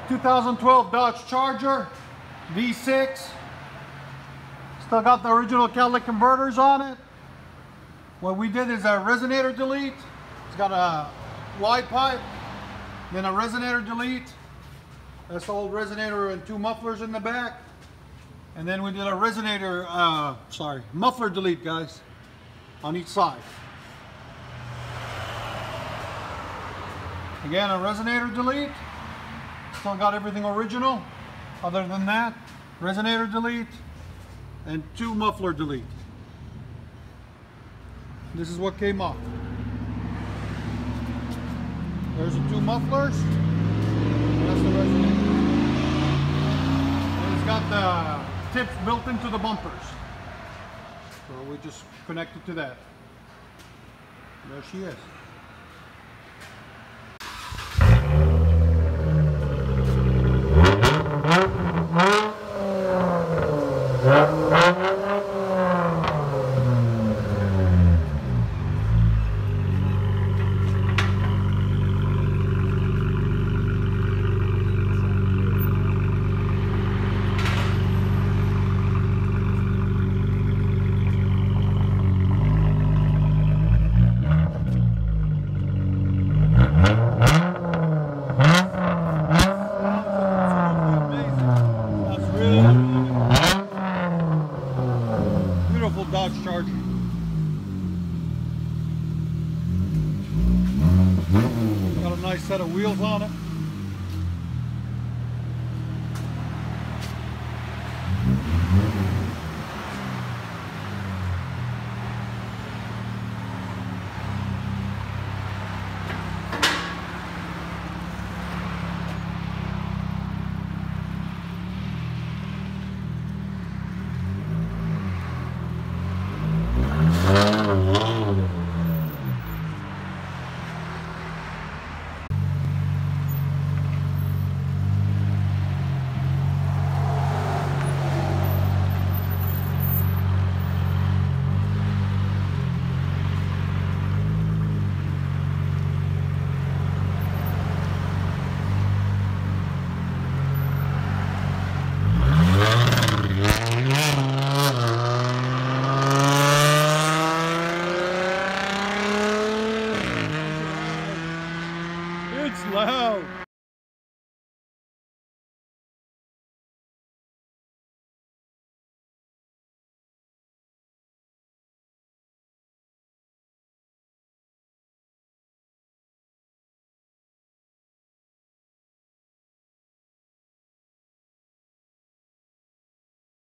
2012 Dodge Charger V6. Still got the original catalytic converters on it. What we did is a resonator delete. It's got a wide pipe, then a resonator delete. That's the old resonator and two mufflers in the back. And then we did a resonator, muffler delete, guys, on each side. Again, a resonator delete. Still got everything original. Other than that, resonator delete and two muffler delete. This is what came off. There's the two mufflers. That's the resonator. And it's got the tips built into the bumpers. So we just connect it to that. There she is. Beautiful Dodge Charger. Got a nice set of wheels on it.